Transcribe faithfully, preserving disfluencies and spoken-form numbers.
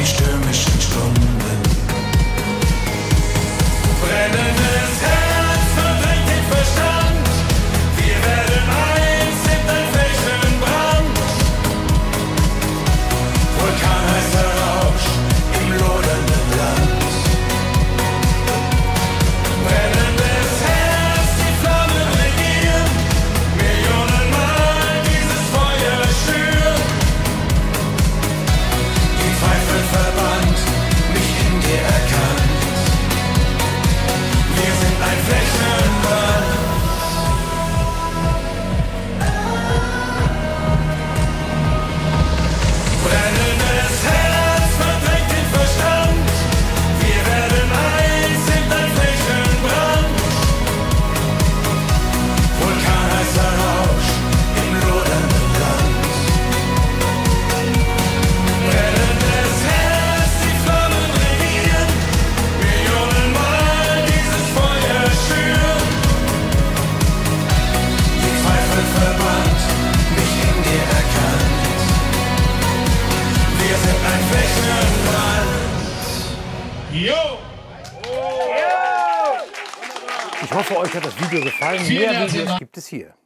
die stürmischen Stunden. Brennendes Herz verdrängt den Verstand. Wir werden eins in ein Flächenbrand. Vulkanheißer Rausch im lodernden Land. Brennendes Herz, die Flammen regieren. Millionenmal dieses Feuer schüren. Die Zweifel verbannt, mich in dir erkannt. Wir sind ein Flächenbrand. Brennendes Herz verdrängt den Verstand. Wir werden eins, sind ein Flächenbrand. Vulkanheißer Rausch im lodernden Land. Brennendes Herz, die Flammen regieren. Millionenmal dieses Feuer schüren. Die Zweifel verbannt, mich in dir erkannt. Wir sind ein Flächenbrand. Jo! Ich hoffe, euch hat das Video gefallen. Vielen Mehr herzlichen Videos Dank. gibt es hier.